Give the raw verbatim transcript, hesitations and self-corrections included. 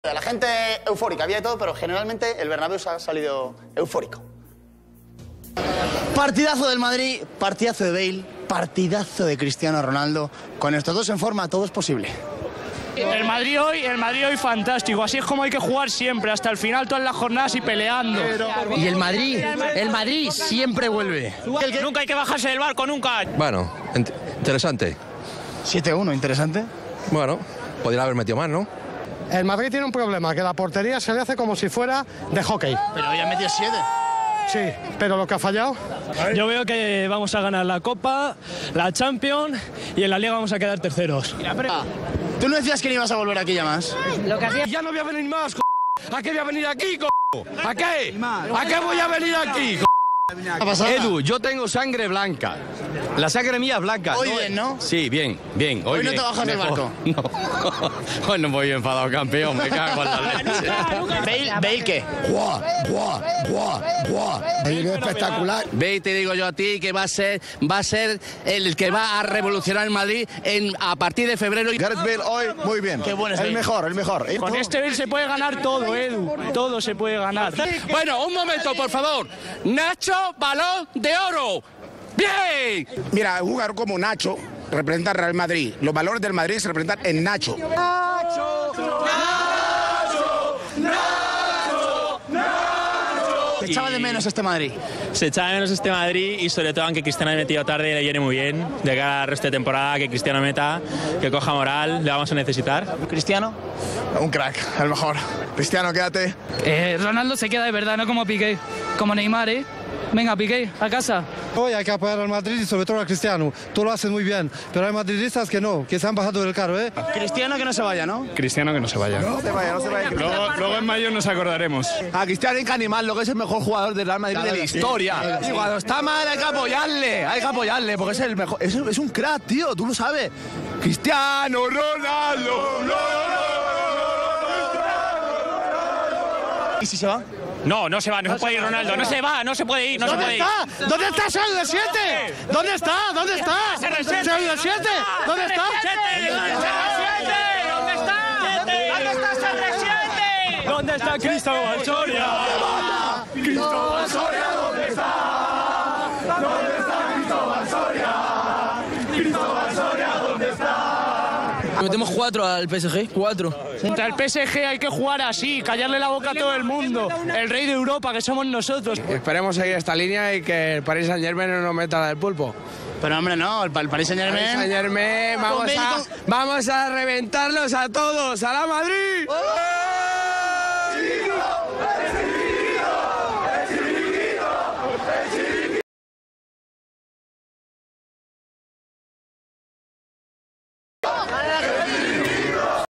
La gente eufórica, había de todo, pero generalmente el Bernabéu ha salido eufórico. Partidazo del Madrid, partidazo de Bale, partidazo de Cristiano Ronaldo. Con estos dos en forma todo es posible. El Madrid hoy, el Madrid hoy fantástico, así es como hay que jugar siempre, hasta el final, todas las jornadas y peleando. Y el Madrid, el Madrid siempre vuelve. Nunca hay que bajarse del barco, nunca. Bueno, interesante. siete uno, interesante. Bueno, podría haber metido más, ¿no? El Madrid tiene un problema, que la portería se le hace como si fuera de hockey. Pero hoy ha metido siete. Sí, pero lo que ha fallado... Yo veo que vamos a ganar la Copa, la Champions y en la Liga vamos a quedar terceros. ¿Tú no decías que no ibas a volver aquí ya más? Lo que hacía... Ya no voy a venir más, c***. ¿A qué voy a venir aquí, c***? ¿A qué? ¿A qué voy a venir aquí, c***? Edu, yo tengo sangre blanca. La sangre mía es blanca. Hoy no, bien, ¿no? Sí, bien, bien. Hoy, Hoy no bien. te bajas del Mejor. barco. No. Hoy no voy enfadado, campeón. Me cago en la leche. ¿Bale, Bale qué? ¡Buah! ¡Buah! ¡Buah! ¡Buah! Bale espectacular. Ve y te digo yo a ti que va a ser va a ser el que va a revolucionar el Madrid en, a partir de febrero. Gareth Bale hoy muy bien. Qué bueno es el Bale. mejor, el mejor. Con este Bale se puede ganar todo, Edu, todo se puede ganar. Bueno, un momento, por favor. Nacho, balón de oro. ¡Bien! Mira, jugar como Nacho representa al Real Madrid. Los valores del Madrid se representan en Nacho. ¡Nacho! ¡Nacho! ¡Nacho! ¡Nacho! ¿Te echaba de menos este Madrid? Se echaba de menos este Madrid y sobre todo aunque Cristiano ha metido tarde le viene muy bien de cara al resto de temporada, que Cristiano meta, que coja moral, le vamos a necesitar. ¿Cristiano? Un crack, el mejor. Cristiano, quédate. Eh, Ronaldo se queda de verdad, no como Piqué, como Neymar, ¿eh? Venga, Piqué, a casa. Hoy hay que apoyar al Madrid y sobre todo a Cristiano. Tú lo haces muy bien, pero hay madridistas que no, que se han bajado del carro, ¿eh? Cristiano que no se vaya, ¿no? Cristiano que no se vaya. No se vaya, no se vaya. Luego, luego en mayo nos acordaremos. A Cristiano hay que animarlo, que es el mejor jugador del Real Madrid de la historia. Y cuando está mal hay que apoyarle, hay que apoyarle, porque es el mejor. Es, es un crack, tío, tú lo sabes. Cristiano Ronaldo. ¿Y si se va? No, no se va, no se puede ir Ronaldo, no se va, no se puede ir, no se puede ir. está? ¿Dónde está C R siete? ¿Dónde está? ¿Dónde está? C R siete? ¿Dónde está? ¿Dónde está? ¿Dónde está C R siete? ¿Dónde está Cristóbal Soria? Cristóbal Soria, ¿dónde está? ¿Dónde está Cristóbal Soria? Cristóbal Soria, ¿dónde está? Metemos cuatro al P S G, cuatro. Contra el P S G hay que jugar así, callarle la boca a todo el mundo. El rey de Europa, que somos nosotros. Esperemos seguir esta línea y que el Paris Saint-Germain no nos meta la del pulpo. Pero hombre, no, el, el Paris Saint-Germain... Paris Saint-Germain, vamos Con a, Bale, vamos a reventarlos a todos. ¡A la Madrid! con-